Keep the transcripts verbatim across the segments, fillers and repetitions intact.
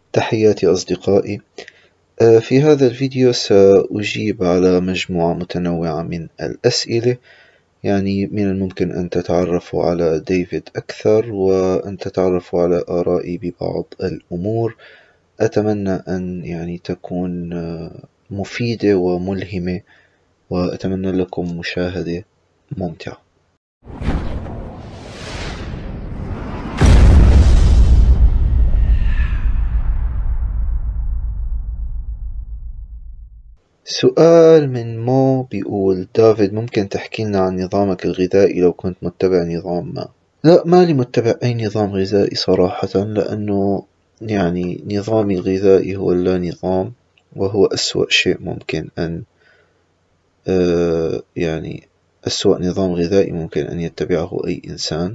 تحياتي أصدقائي. في هذا الفيديو سأجيب على مجموعة متنوعة من الأسئلة. يعني من الممكن أن تتعرفوا على ديفيد أكثر وأن تتعرفوا على آرائي ببعض الأمور. أتمنى أن يعني تكون مفيدة وملهمة، وأتمنى لكم مشاهدة ممتعة. سؤال من مو بيقول: دافيد، ممكن تحكي لنا عن نظامك الغذائي لو كنت متبع نظام ما؟ لا، مالي متبع أي نظام غذائي صراحة، لأنه يعني نظامي الغذائي هو اللا نظام، وهو أسوأ شيء ممكن أن آه يعني أسوأ نظام غذائي ممكن أن يتبعه أي إنسان.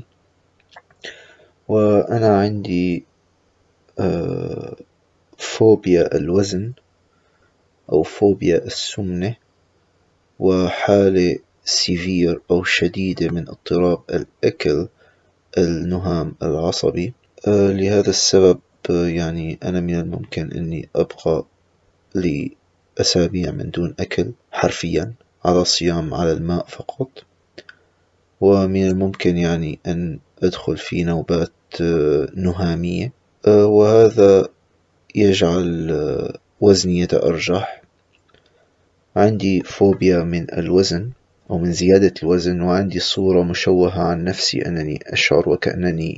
وأنا عندي آه فوبيا الوزن أو فوبيا السمنة، وحالة سيفير أو شديدة من اضطراب الأكل النهم العصبي. آه لهذا السبب آه يعني أنا من الممكن أني أبقى لأسابيع من دون أكل، حرفيا على صيام على الماء فقط. ومن الممكن يعني أن أدخل في نوبات آه نهامية، آه وهذا يجعل آه وزني يتأرجح. عندي فوبيا من الوزن أو من زيادة الوزن، وعندي صورة مشوهة عن نفسي أنني أشعر وكأنني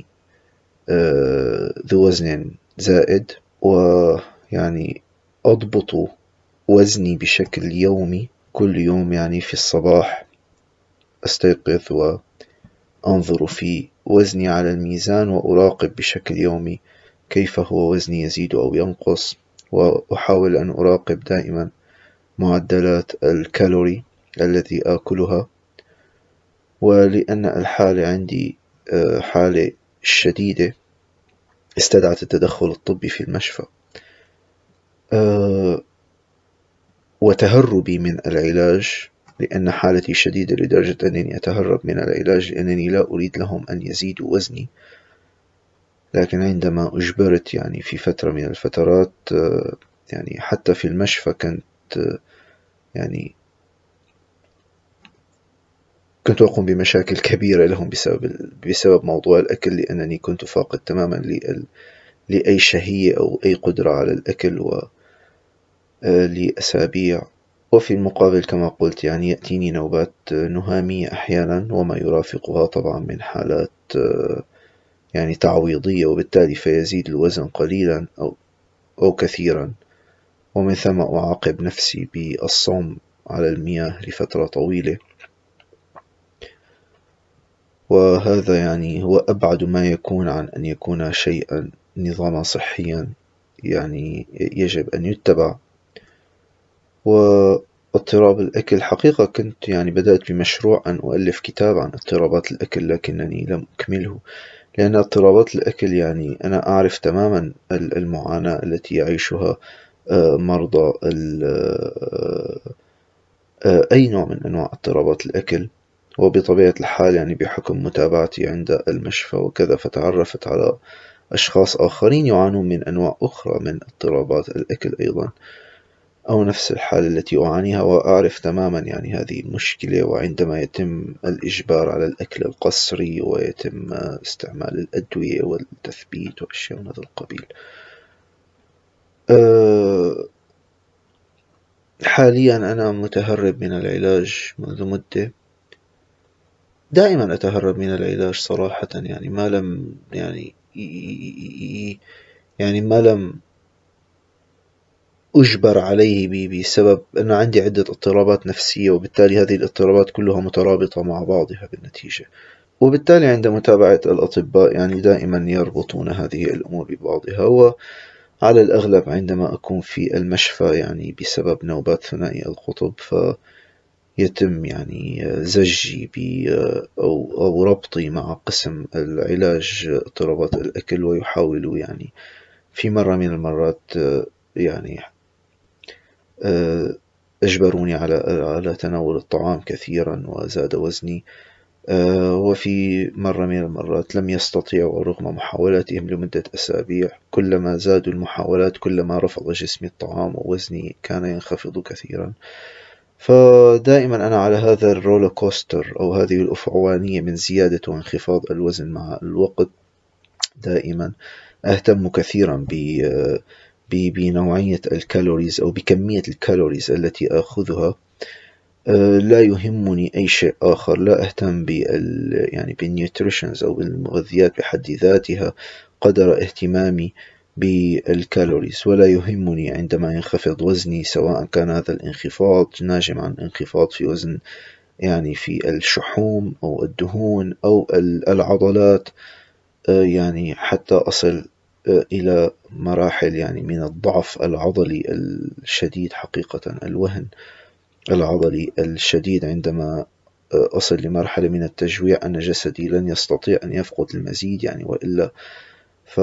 ذو وزن زائد، ويعني أضبط وزني بشكل يومي كل يوم. يعني في الصباح أستيقظ وأنظر في وزني على الميزان، وأراقب بشكل يومي كيف هو وزني يزيد أو ينقص، وأحاول أن أراقب دائما معدلات الكالوري التي آكلها. ولأن الحالة عندي حالة شديدة استدعت التدخل الطبي في المشفى، وتهربي من العلاج، لأن حالتي شديدة لدرجة أنني أتهرب من العلاج لأنني لا أريد لهم أن يزيدوا وزني. لكن عندما أجبرت يعني في فترة من الفترات، يعني حتى في المشفى كنت يعني كنت أقوم بمشاكل كبيرة لهم بسبب بسبب موضوع الأكل، لأنني كنت فاقد تماما لأي شهية أو أي قدرة على الأكل و لأسابيع. وفي المقابل كما قلت يعني يأتيني نوبات نهامية أحيانا، وما يرافقها طبعا من حالات يعني تعويضية، وبالتالي فيزيد الوزن قليلا أو أو كثيرا. ومن ثم أعاقب نفسي بالصوم على المياه لفترة طويلة. وهذا يعني هو أبعد ما يكون عن أن يكون شيئا نظاما صحيا يعني يجب أن يتبع. واضطراب الأكل، حقيقة كنت يعني بدأت بمشروع أن أؤلف كتاب عن اضطرابات الأكل، لكنني لم أكمله، لأن اضطرابات الأكل يعني أنا أعرف تماما المعاناة التي يعيشها مرضى أي نوع من أنواع اضطرابات الأكل. وبطبيعة الحال يعني بحكم متابعتي عند المشفى وكذا، فتعرفت على أشخاص آخرين يعانون من أنواع أخرى من اضطرابات الأكل أيضا، أو نفس الحالة التي أعانيها، وأعرف تماما يعني هذه المشكلة. وعندما يتم الإجبار على الأكل القسري ويتم استعمال الأدوية والتثبيت وأشياء من هذا القبيل. حاليا أنا متهرب من العلاج منذ مدة. دائما أتهرب من العلاج صراحة، يعني ما لم يعني يعني ما لم أجبر عليه بسبب أن عندي عدة اضطرابات نفسية، وبالتالي هذه الاضطرابات كلها مترابطة مع بعضها بالنتيجة. وبالتالي عند متابعة الأطباء يعني دائما يربطون هذه الأمور ببعضها. وعلى الأغلب عندما أكون في المشفى يعني بسبب نوبات ثنائي القطب، فيتم يعني زجي بي أو, أو ربطي مع قسم العلاج اضطرابات الأكل، ويحاولوا يعني في مرة من المرات يعني أجبروني على على تناول الطعام كثيرا، وزاد وزني. وفي مرة من المرات لم يستطيعوا رغم محاولاتهم لمدة أسابيع. كلما زادوا المحاولات كلما رفض جسمي الطعام ووزني كان ينخفض كثيرا. فدائما أنا على هذا الرولر كوستر أو هذه الأفعوانية من زيادة وانخفاض الوزن مع الوقت. دائما أهتم كثيرا بنوعية الكالوريز أو بكمية الكالوريز التي أخذها. لا يهمني أي شيء آخر، لا أهتم بال يعني بالنيوتريشنز أو بالمغذيات بحد ذاتها قدر اهتمامي بالكالوريز. ولا يهمني عندما ينخفض وزني سواء كان هذا الانخفاض ناجم عن انخفاض في وزن يعني في الشحوم أو الدهون أو العضلات، يعني حتى أصل إلى مراحل يعني من الضعف العضلي الشديد حقيقة، الوهن العضلي الشديد، عندما أصل لمرحلة من التجويع أن جسدي لن يستطيع أن يفقد المزيد يعني، وإلا ف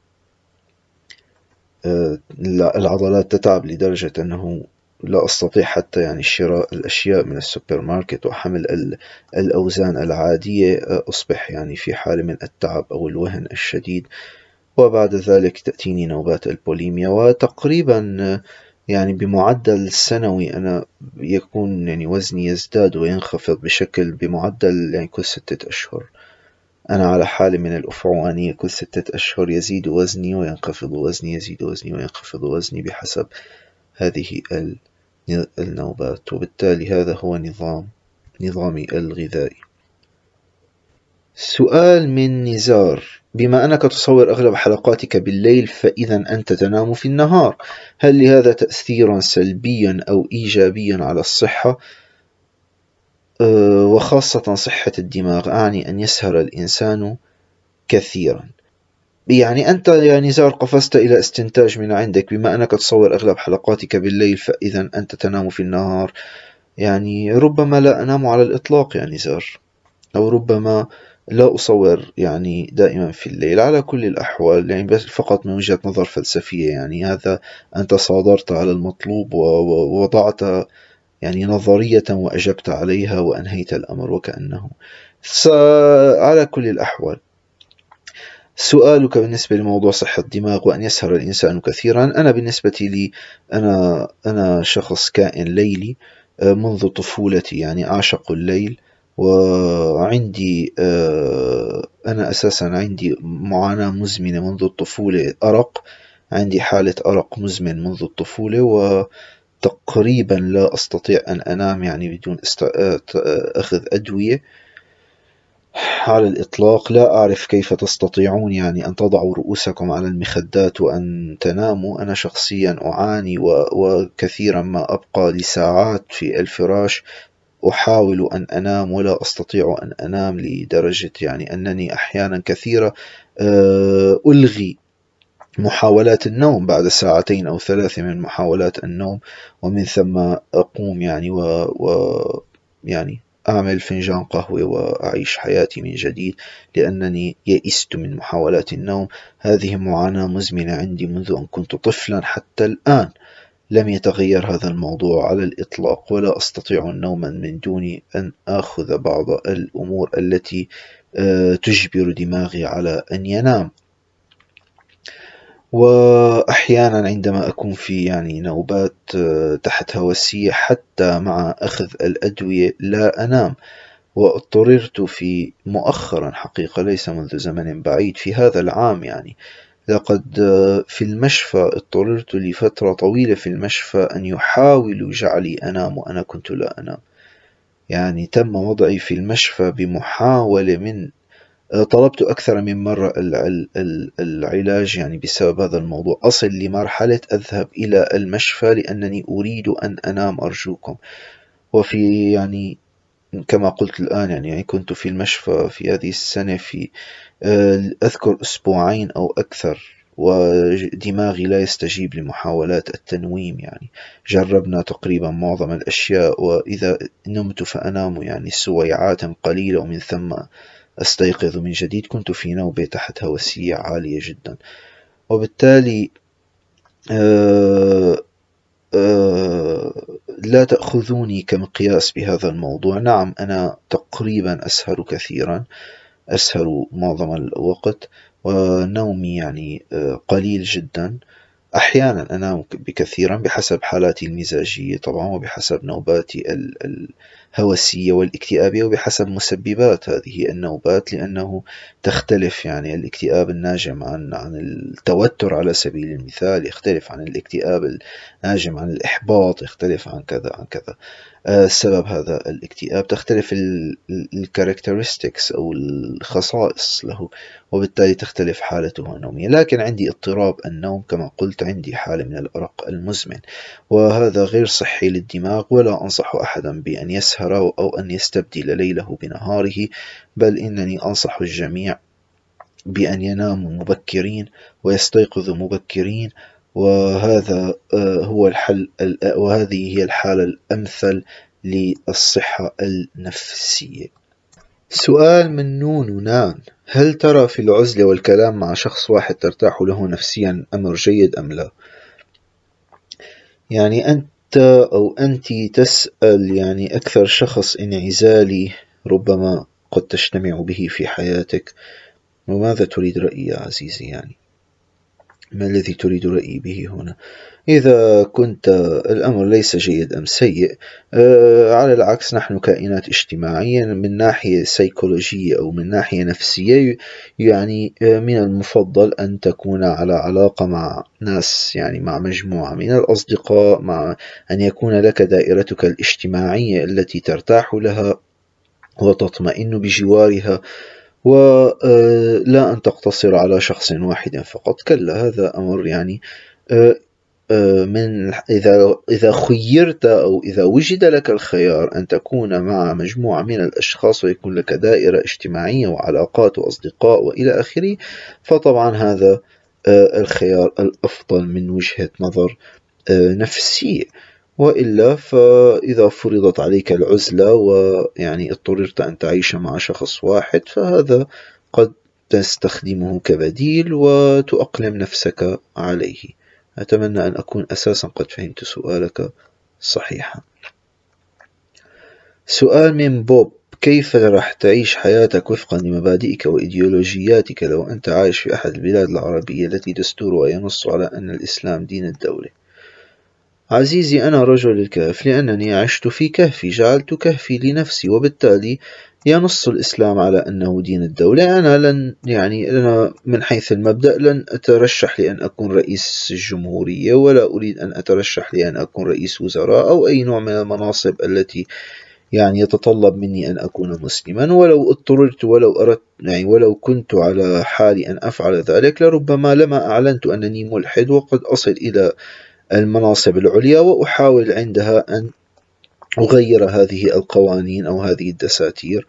العضلات تتعب لدرجة أنه لا أستطيع حتى يعني شراء الأشياء من السوبر ماركت وحمل الأوزان العادية. أصبح يعني في حالة من التعب أو الوهن الشديد، وبعد ذلك تأتيني نوبات البوليميا. وتقريبا يعني بمعدل سنوي أنا يكون يعني وزني يزداد وينخفض بشكل بمعدل يعني كل ستة أشهر. أنا على حالة من الأفعوانية، كل ستة أشهر يزيد وزني وينخفض وزني، يزيد وزني وينخفض وزني بحسب هذه النوبات. وبالتالي هذا هو نظام نظامي الغذائي. سؤال من نزار: بما أنك تصور أغلب حلقاتك بالليل فإذا أنت تنام في النهار، هل لهذا تأثير سلبي أو إيجابي على الصحة أه وخاصة صحة الدماغ؟ أعني أن يسهر الإنسان كثيرا. يعني أنت يا نزار قفزت إلى استنتاج من عندك: بما أنك تصور أغلب حلقاتك بالليل فإذا أنت تنام في النهار. يعني ربما لا أنام على الإطلاق يا نزار، أو ربما لا أصور يعني دائما في الليل. على كل الأحوال يعني بس فقط من وجهة نظر فلسفية، يعني هذا أنت صادرت على المطلوب ووضعت يعني نظرية وأجبت عليها وأنهيت الأمر وكأنه. على كل الأحوال سؤالك بالنسبة لموضوع صحة الدماغ وأن يسهر الإنسان كثيرا، أنا بالنسبة لي أنا أنا شخص كائن ليلي منذ طفولتي، يعني أعشق الليل. وعندي أنا أساسا عندي معاناة مزمنة منذ الطفولة، أرق، عندي حالة أرق مزمن منذ الطفولة، وتقريبا لا أستطيع أن أنام يعني بدون أخذ أدوية على الإطلاق. لا أعرف كيف تستطيعون يعني أن تضعوا رؤوسكم على المخدات وأن تناموا. أنا شخصيا أعاني وكثيرا ما أبقى لساعات في الفراش أحاول أن أنام ولا أستطيع أن أنام، لدرجة يعني أنني أحيانا كثيرة ألغي محاولات النوم بعد ساعتين أو ثلاثة من محاولات النوم، ومن ثم أقوم يعني و, و يعني أعمل فنجان قهوة وأعيش حياتي من جديد، لأنني يئست من محاولات النوم. هذه معاناة مزمنة عندي منذ أن كنت طفلا حتى الآن، لم يتغير هذا الموضوع على الإطلاق، ولا أستطيع النوم من دون أن آخذ بعض الأمور التي تجبر دماغي على أن ينام. وأحيانا عندما أكون في يعني نوبات تحت هوسية حتى مع أخذ الأدوية لا أنام. واضطررت في مؤخرا حقيقة ليس منذ زمن بعيد في هذا العام، يعني لقد في المشفى اضطررت لفترة طويلة في المشفى أن يحاولوا جعلي أنام وأنا كنت لا أنام. يعني تم وضعي في المشفى بمحاولة من طلبت أكثر من مرة العلاج يعني بسبب هذا الموضوع. أصل لمرحلة أذهب إلى المشفى لأنني أريد أن أنام أرجوكم. وفي يعني كما قلت الآن يعني كنت في المشفى في هذه السنة في أذكر أسبوعين أو أكثر، ودماغي لا يستجيب لمحاولات التنويم. يعني جربنا تقريبا معظم الأشياء، وإذا نمت فأنام يعني سويعات قليلة ومن ثم أستيقظ من جديد. كنت في نوبة تحت هوسية عالية جدا، وبالتالي آآ آآ لا تأخذوني كمقياس بهذا الموضوع. نعم أنا تقريبا أسهر كثيرا، أسهر معظم الوقت، ونومي يعني قليل جدا. أحيانا أنام بكثيرا بحسب حالاتي المزاجية طبعا، وبحسب نوباتي الهوسية والاكتئابية، وبحسب مسببات هذه النوبات، لأنه تختلف. يعني الاكتئاب الناجم عن عن التوتر على سبيل المثال يختلف عن الاكتئاب الناجم عن الإحباط، يختلف عن كذا عن كذا. سبب هذا الاكتئاب تختلف الكاركترستكس أو الخصائص له، وبالتالي تختلف حالته النومية. لكن عندي اضطراب النوم كما قلت، عندي حالة من الأرق المزمن، وهذا غير صحي للدماغ، ولا أنصح أحدا بأن يسهر أو أن يستبدل ليله بنهاره، بل إنني أنصح الجميع بأن يناموا مبكرين ويستيقظوا مبكرين، وهذا هو الحل، وهذه هي الحالة الأمثل للصحة النفسية. سؤال من نون نان: هل ترى في العزلة والكلام مع شخص واحد ترتاح له نفسيا أمر جيد أم لا؟ يعني أنت أو أنت تسأل يعني أكثر شخص انعزالي ربما قد تجتمع به في حياتك، وماذا تريد رأيي يا عزيزي؟ يعني ما الذي تريد رأيي به هنا؟ إذا كنت الأمر ليس جيد أم سيء، أه على العكس نحن كائنات اجتماعية من ناحية سيكولوجية أو من ناحية نفسية. يعني من المفضل أن تكون على علاقة مع ناس، يعني مع مجموعة من الأصدقاء، مع أن يكون لك دائرتك الاجتماعية التي ترتاح لها وتطمئن بجوارها، ولا أن تقتصر على شخص واحد فقط. كلا، هذا أمر يعني من إذا إذا خيرت أو إذا وجد لك الخيار أن تكون مع مجموعة من الأشخاص ويكون لك دائرة اجتماعية وعلاقات وأصدقاء وإلى آخره، فطبعا هذا الخيار الأفضل من وجهة نظر نفسية. وإلا فإذا فرضت عليك العزلة ويعني اضطررت أن تعيش مع شخص واحد، فهذا قد تستخدمه كبديل وتؤقلم نفسك عليه. أتمنى أن أكون أساسا قد فهمت سؤالك صحيحا. سؤال من بوب: كيف راح تعيش حياتك وفقا لمبادئك وإيديولوجياتك لو أنت عايش في أحد البلاد العربية التي دستورها ينص على أن الإسلام دين الدولة؟ عزيزي، أنا رجل الكهف لأنني عشت في كهفي، جعلت كهفي لنفسي، وبالتالي ينص الإسلام على أنه دين الدولة. أنا لن يعني أنا من حيث المبدأ لن أترشح لأن أكون رئيس الجمهورية، ولا أريد أن أترشح لأن أكون رئيس وزراء أو أي نوع من المناصب التي يعني يتطلب مني أن أكون مسلما. ولو اضطررت ولو أردت يعني ولو كنت على حالي أن أفعل ذلك، لربما لما أعلنت أنني ملحد وقد أصل إلى المناصب العليا وأحاول عندها أن أغير هذه القوانين أو هذه الدساتير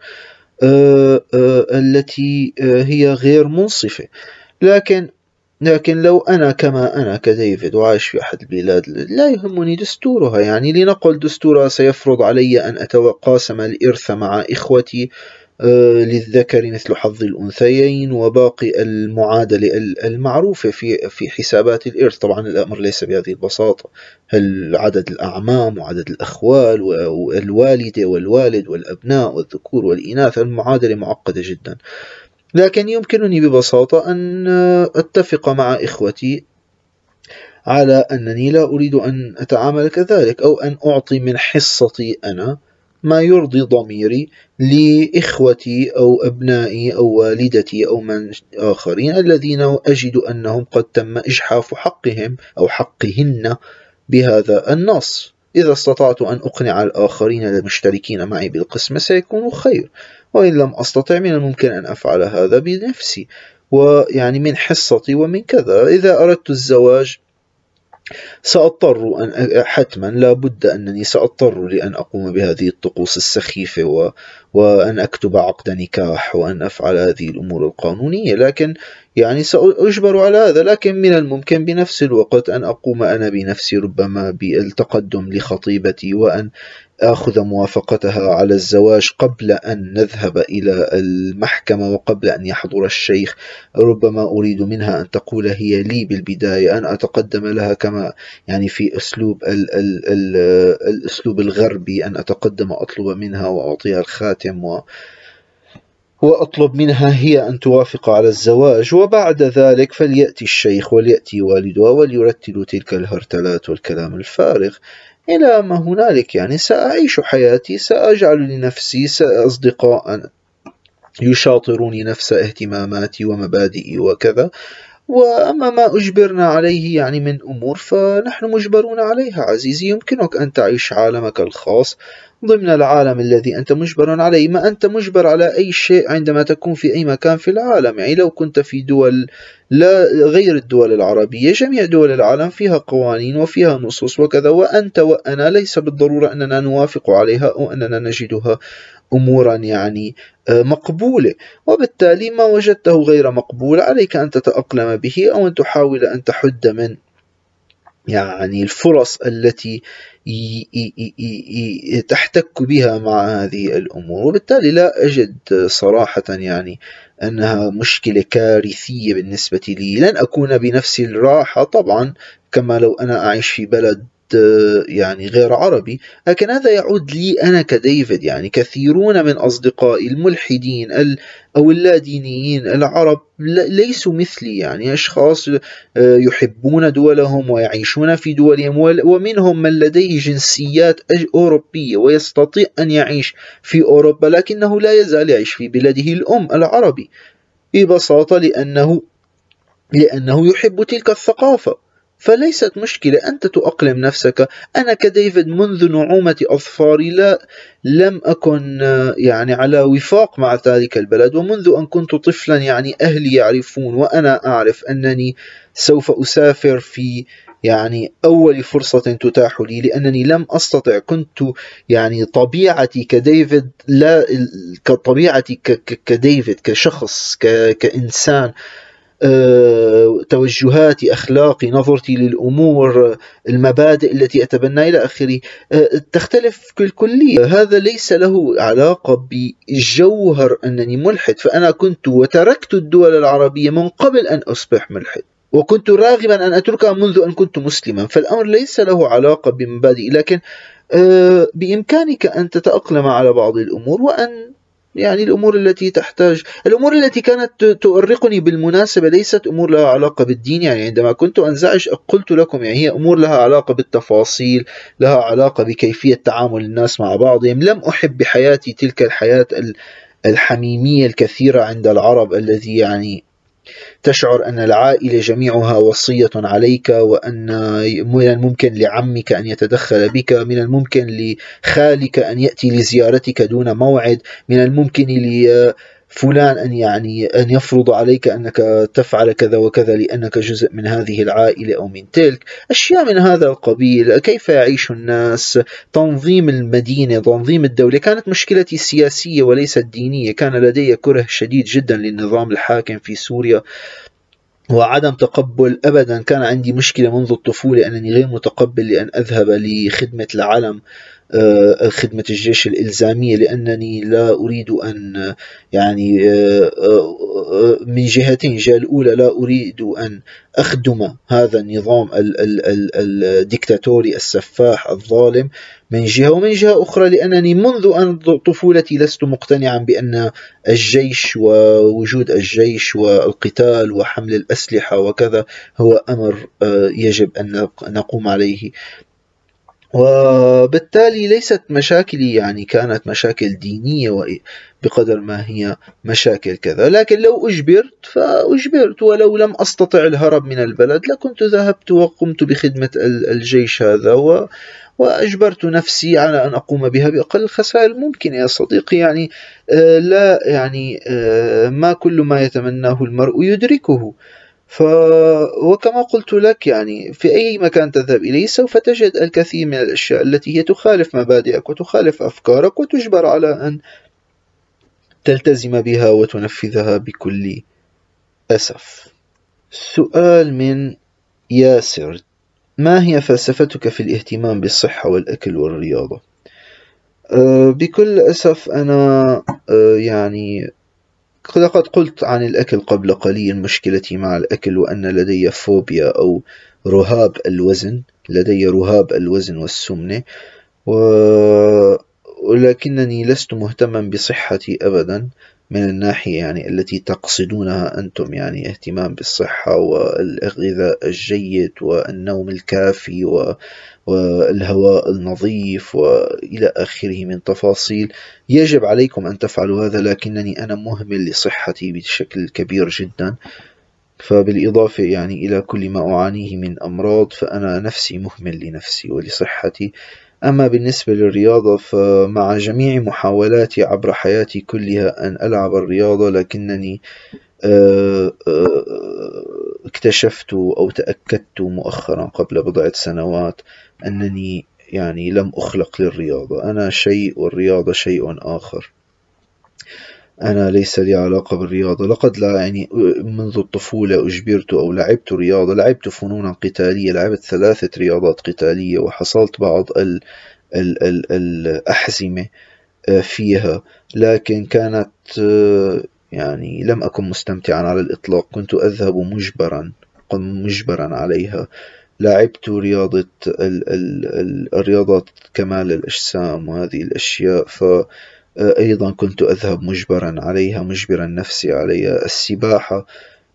التي هي غير منصفة. لكن لكن لو أنا كما أنا كديفيد وعايش في أحد البلاد لا يهمني دستورها، يعني لنقل دستورها سيفرض علي أن أتقاسم الإرث مع إخوتي للذكر مثل حظ الأنثيين وباقي المعادلة المعروفة في في حسابات الإرث. طبعا الأمر ليس بهذه البساطة، هل عدد الأعمام وعدد الأخوال والوالدة والوالد والأبناء والذكور والإناث، المعادلة معقدة جدا. لكن يمكنني ببساطة أن أتفق مع إخوتي على أنني لا أريد أن أتعامل كذلك، أو أن أعطي من حصتي أنا ما يرضي ضميري لإخوتي أو أبنائي أو والدتي أو من آخرين الذين أجد أنهم قد تم إجحاف حقهم أو حقهن بهذا النص. إذا استطعت أن أقنع الآخرين المشتركين معي بالقسمة سيكون خير، وإن لم أستطع من الممكن أن أفعل هذا بنفسي ويعني من حصتي ومن كذا. إذا أردت الزواج سأضطر أن حتما لا بد أنني سأضطر لأن أقوم بهذه الطقوس السخيفة و... وأن أكتب عقد نكاح وأن أفعل هذه الأمور القانونية. لكن يعني سأجبر على هذا، لكن من الممكن بنفس الوقت أن أقوم أنا بنفسي ربما بالتقدم لخطيبتي وأن آخذ موافقتها على الزواج قبل أن نذهب إلى المحكمة وقبل أن يحضر الشيخ. ربما أريد منها أن تقول هي لي بالبداية، أن أتقدم لها كما يعني في أسلوب ال ال ال الأسلوب الغربي، أن أتقدم أطلب منها وأعطيها الخاتم و وأطلب منها هي أن توافق على الزواج، وبعد ذلك فليأتي الشيخ وليأتي والدها وليرتلوا تلك الهرتلات والكلام الفارغ إلى ما هنالك. يعني سأعيش حياتي، سأجعل لنفسي أصدقاء يشاطروني نفس اهتماماتي ومبادئي وكذا، وأما ما أجبرنا عليه يعني من أمور فنحن مجبرون عليها عزيزي. يمكنك أن تعيش عالمك الخاص ضمن العالم الذي أنت مجبر عليه. ما أنت مجبر على أي شيء عندما تكون في أي مكان في العالم. يعني لو كنت في دول لا غير الدول العربية، جميع دول العالم فيها قوانين وفيها نصوص وكذا، وأنت وأنا ليس بالضرورة أننا نوافق عليها أو أننا نجدها أمورا يعني مقبولة، وبالتالي ما وجدته غير مقبول عليك أن تتأقلم به أو أن تحاول أن تحد من يعني الفرص التي تحتك بها مع هذه الأمور. وبالتالي لا أجد صراحة يعني أنها مشكلة كارثية بالنسبة لي. لن أكون بنفس الراحة طبعا كما لو أنا أعيش في بلد يعني غير عربي، لكن هذا يعود لي أنا كديفيد. يعني كثيرون من أصدقائي الملحدين أو اللادينيين العرب ليسوا مثلي، يعني أشخاص يحبون دولهم ويعيشون في دولهم، ومنهم من لديه جنسيات أوروبية ويستطيع أن يعيش في أوروبا لكنه لا يزال يعيش في بلده الأم العربي ببساطة لأنه لأنه يحب تلك الثقافة. فليست مشكلة، أنت تؤقلم نفسك. أنا كديفيد منذ نعومة أظفاري لا لم أكن يعني على وفاق مع ذلك البلد، ومنذ أن كنت طفلا يعني أهلي يعرفون وأنا أعرف أنني سوف أسافر في يعني أول فرصة تتاح لي، لأنني لم أستطع. كنت يعني طبيعتي كديفيد لا كطبيعتي كديفيد كشخص كإنسان، توجهاتي، أخلاقي، نظرتي للأمور، المبادئ التي أتبنى إلى آخره تختلف بالكلية. هذا ليس له علاقة بجوهر أنني ملحد، فأنا كنت وتركت الدول العربية من قبل أن أصبح ملحد، وكنت راغبا أن أتركها منذ أن كنت مسلما. فالأمر ليس له علاقة بمبادئ، لكن بإمكانك أن تتأقلم على بعض الأمور، وأن يعني الأمور التي تحتاج الأمور التي كانت تؤرقني بالمناسبة ليست أمور لها علاقة بالدين. يعني عندما كنت أنزعج قلت لكم يعني هي أمور لها علاقة بالتفاصيل، لها علاقة بكيفية تعامل الناس مع بعضهم. لم أحب بحياتي تلك الحياة الحميمية الكثيرة عند العرب، الذي يعني تشعر أن العائلة جميعها وصية عليك، وأن من الممكن لعمك أن يتدخل بك، من الممكن لخالك أن يأتي لزيارتك دون موعد، من الممكن لفلان أن يعني أن يفرض عليك أنك تفعل كذا وكذا لأنك جزء من هذه العائلة أو من تلك أشياء من هذا القبيل. كيف يعيش الناس، تنظيم المدينة، تنظيم الدولة. كانت مشكلتي سياسية وليست دينية. كان لدي كره شديد جدا للنظام الحاكم في سوريا وعدم تقبل أبدا. كان عندي مشكلة منذ الطفولة أنني غير متقبل لأن أذهب لخدمة العلم، خدمة الجيش الإلزامية، لأنني لا أريد أن يعني من جهتين. الجهة الأولى لا أريد أن أخدم هذا النظام الديكتاتوري السفاح الظالم من جهة، ومن جهة أخرى لأنني منذ أن طفولتي لست مقتنعا بأن الجيش ووجود الجيش والقتال وحمل الأسلحة وكذا هو أمر يجب أن نقوم عليه. وبالتالي ليست مشاكلي يعني كانت مشاكل دينية بقدر ما هي مشاكل كذا. لكن لو أجبرت فأجبرت، ولو لم أستطع الهرب من البلد لكنت ذهبت وقمت بخدمة الجيش هذا، و وأجبرت نفسي على أن أقوم بها بأقل الخسائر الممكنة يا صديقي. يعني لا يعني ما كل ما يتمناه المرء يدركه. ف... وكما قلت لك يعني في أي مكان تذهب إليه سوف تجد الكثير من الأشياء التي هي تخالف مبادئك وتخالف أفكارك، وتجبر على أن تلتزم بها وتنفذها بكل أسف. سؤال من ياسر: ما هي فلسفتك في الاهتمام بالصحة والأكل والرياضة؟ أه بكل أسف أنا أه يعني لقد قلت عن الأكل قبل قليل. مشكلتي مع الأكل وأن لدي فوبيا أو رهاب الوزن، لدي رهاب الوزن والسمنة، ولكنني لست مهتما بصحتي أبدا من الناحية يعني التي تقصدونها أنتم، يعني اهتمام بالصحة والغذاء الجيد والنوم الكافي والهواء النظيف وإلى آخره من تفاصيل. يجب عليكم أن تفعلوا هذا، لكنني أنا مهمل لصحتي بشكل كبير جدا، فبالإضافة يعني إلى كل ما أعانيه من أمراض، فأنا نفسي مهمل لنفسي ولصحتي. أما بالنسبة للرياضة، فمع جميع محاولاتي عبر حياتي كلها أن ألعب الرياضة، لكنني اكتشفت أو تأكدت مؤخرا قبل بضعة سنوات أنني يعني لم أخلق للرياضة. أنا شيء والرياضة شيء آخر. أنا ليس لي علاقة بالرياضة. لقد لا يعني منذ الطفولة أجبرت أو لعبت رياضة، لعبت فنونا قتالية، لعبت ثلاثة رياضات قتالية وحصلت بعض ال ال ال الأحزمة فيها، لكن كانت يعني لم أكن مستمتعا على الإطلاق. كنت أذهب مجبرا مجبرا عليها. لعبت رياضة ال ال ال الرياضات كمال الأجسام وهذه الأشياء، فأيضا كنت أذهب مجبرا عليها، مجبرا نفسي عليها. السباحة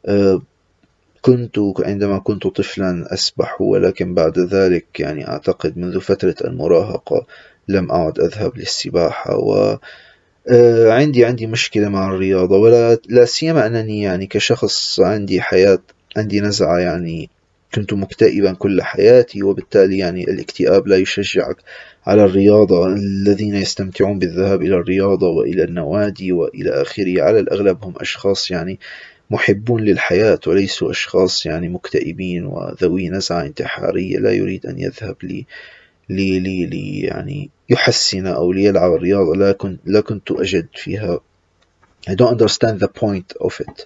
كنت عندما كنت طفلا أسبح، ولكن بعد ذلك يعني أعتقد منذ فترة المراهقة لم أعد أذهب للسباحة. و عندي عندي مشكلة مع الرياضة، ولا لا سيما أنني يعني كشخص عندي حياة، عندي نزعة، يعني كنت مكتئبا كل حياتي، وبالتالي يعني الاكتئاب لا يشجعك على الرياضة. الذين يستمتعون بالذهاب إلى الرياضة وإلى النوادي وإلى آخره على الأغلب هم أشخاص يعني محبون للحياة، وليسوا أشخاص يعني مكتئبين وذوي نزعة انتحارية لا يريد أن يذهب لي لي لي لي يعني يحسن أو ليلعب الرياضة. لا كنت لا كنت أجد فيها. I don't understand the point of it.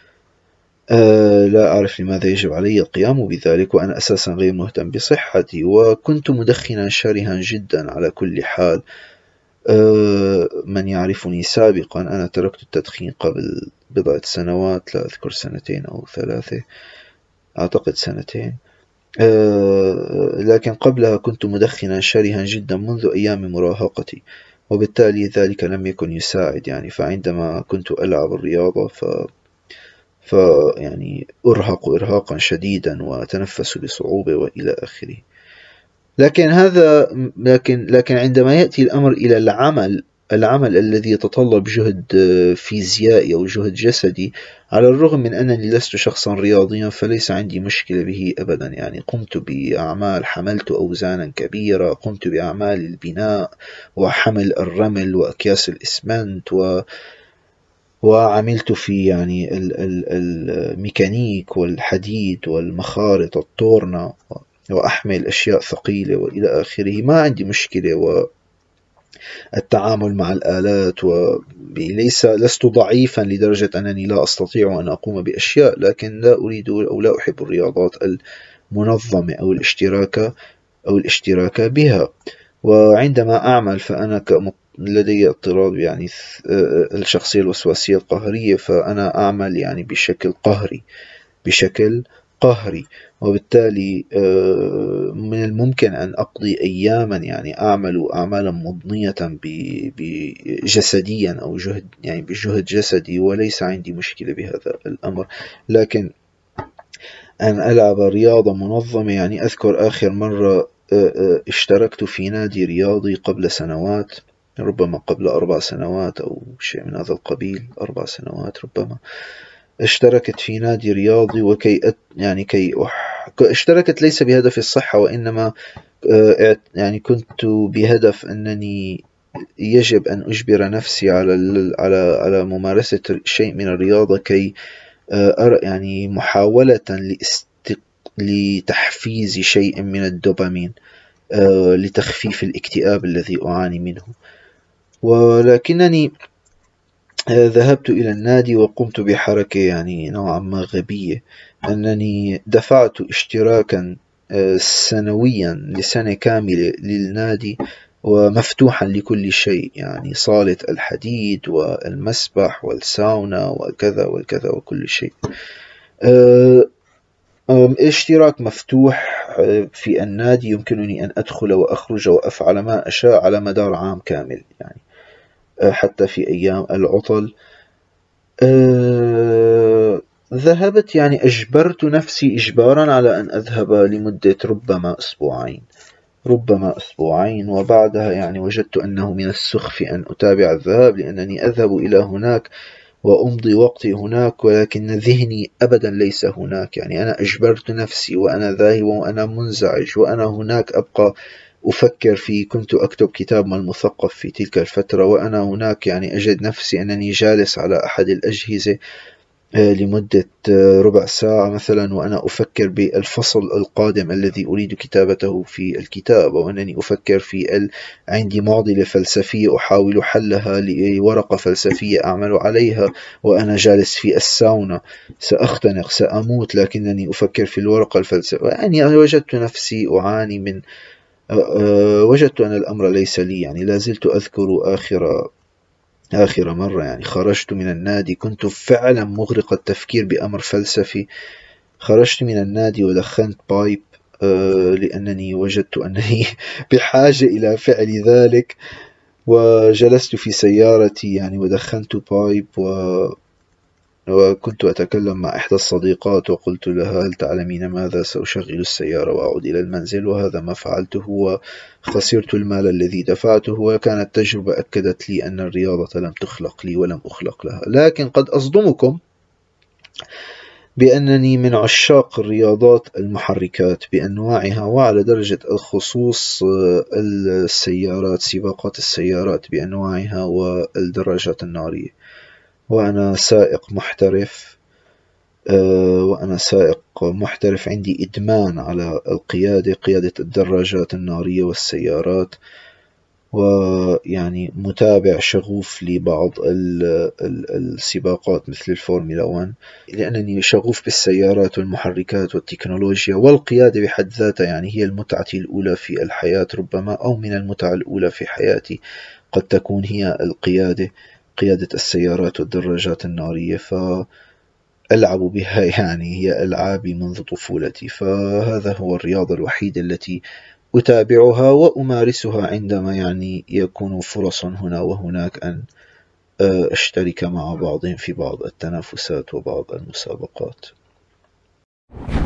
أه لا أعرف لماذا يجب علي القيام بذلك وأنا أساسا غير مهتم بصحتي، وكنت مدخنا شرها جدا على كل حال. أه من يعرفني سابقا أنا تركت التدخين قبل بضعة سنوات، لا أذكر سنتين أو ثلاثة، أعتقد سنتين. أه لكن قبلها كنت مدخنا شرها جدا منذ أيام مراهقتي، وبالتالي ذلك لم يكن يساعد يعني. فعندما كنت ألعب الرياضة ف ف يعني أرهق إرهاقا شديدا وأتنفس بصعوبة وإلى آخره. لكن هذا لكن لكن عندما يأتي الأمر إلى العمل العمل الذي يتطلب جهد فيزيائي أو جهد جسدي، على الرغم من أنني لست شخصا رياضيا فليس عندي مشكلة به أبدا. يعني قمت بأعمال، حملت أوزانا كبيرة، قمت بأعمال البناء وحمل الرمل وأكياس الإسمنت، و وعملت في يعني الميكانيك والحديد والمخارط الطورنة، وأحمل أشياء ثقيلة وإلى آخره. ما عندي مشكلة، والتعامل مع الآلات، وليس لست ضعيفا لدرجة أنني لا أستطيع أن أقوم بأشياء، لكن لا أريد أو لا أحب الرياضات المنظمة أو الاشتراك أو الاشتراك بها. وعندما أعمل فأنا لدي اضطراب يعني الشخصية الوسواسية القهرية، فأنا أعمل يعني بشكل قهري بشكل قهري وبالتالي من الممكن أن أقضي أياما يعني أعمل أعمالا مضنية بجسديا أو جهد يعني بجهد جسدي، وليس عندي مشكلة بهذا الأمر. لكن أن ألعب رياضة منظمة، يعني أذكر آخر مرة اشتركت في نادي رياضي قبل سنوات، ربما قبل أربع سنوات أو شيء من هذا القبيل، أربع سنوات ربما. اشتركت في نادي رياضي وكي أت يعني كي أح... اشتركت ليس بهدف الصحة، وإنما يعني كنت بهدف أنني يجب أن أجبر نفسي على على على ممارسة شيء من الرياضة، كي أرى يعني محاولة لاست... لتحفيز شيء من الدوبامين لتخفيف الاكتئاب الذي أعاني منه. ولكنني ذهبت إلى النادي وقمت بحركة يعني نوعا ما غبية، أنني دفعت اشتراكا سنويا لسنة كاملة للنادي، ومفتوحا لكل شيء، يعني صالة الحديد والمسبح والساونا وكذا وكذا وكل شيء. اشتراك مفتوح في النادي، يمكنني أن أدخل وأخرج وأفعل ما أشاء على مدار عام كامل، يعني حتى في أيام العطل. ذهبت، يعني أجبرت نفسي إجبارا على أن أذهب لمدة ربما أسبوعين ربما أسبوعين وبعدها يعني وجدت أنه من السخف أن أتابع الذهاب، لأنني أذهب إلى هناك وأمضي وقتي هناك، ولكن ذهني أبدا ليس هناك. يعني أنا أجبرت نفسي وأنا ذاهب وأنا منزعج، وأنا هناك أبقى أفكر في، كنت أكتب كتاب ما المثقف في تلك الفترة، وأنا هناك يعني أجد نفسي أنني جالس على أحد الأجهزة لمدة ربع ساعة مثلا، وأنا أفكر بالفصل القادم الذي أريد كتابته في الكتاب، وأنني أفكر في ال... عندي معضلة فلسفية أحاول حلها لورقة فلسفية أعمل عليها وأنا جالس في الساونا، سأختنق سأموت لكنني أفكر في الورقة الفلسفية. يعني وجدت نفسي أعاني من وجدت أن الأمر ليس لي. يعني لا زلت أذكر آخر آخر مرة يعني خرجت من النادي، كنت فعلا مغرق التفكير بأمر فلسفي. خرجت من النادي ودخنت بايب لأنني وجدت أنني بحاجة إلى فعل ذلك، وجلست في سيارتي يعني ودخنت بايب، و وكنت أتكلم مع إحدى الصديقات وقلت لها: هل تعلمين ماذا؟ سأشغل السيارة وأعود إلى المنزل. وهذا ما فعلته، وخسرت المال الذي دفعته، وكانت تجربة أكدت لي أن الرياضة لم تخلق لي ولم أخلق لها. لكن قد أصدمكم بأنني من عشاق الرياضات المحركات بأنواعها، وعلى درجة الخصوص السيارات، سباقات السيارات بأنواعها والدراجات النارية. وأنا سائق محترف وأنا سائق محترف عندي إدمان على القيادة، قيادة الدراجات النارية والسيارات، ويعني متابع شغوف لبعض السباقات مثل الفورمولا واحد، لأنني شغوف بالسيارات والمحركات والتكنولوجيا والقيادة بحد ذاتها. يعني هي المتعة الأولى في الحياة ربما، أو من المتعة الأولى في حياتي قد تكون هي القيادة، قيادة السيارات والدراجات النارية، فألعب بها، يعني هي ألعابي منذ طفولتي. فهذا هو الرياضة الوحيدة التي أتابعها وأمارسها عندما يعني يكون فرص هنا وهناك أن أشترك مع بعضهم في بعض التنافسات وبعض المسابقات.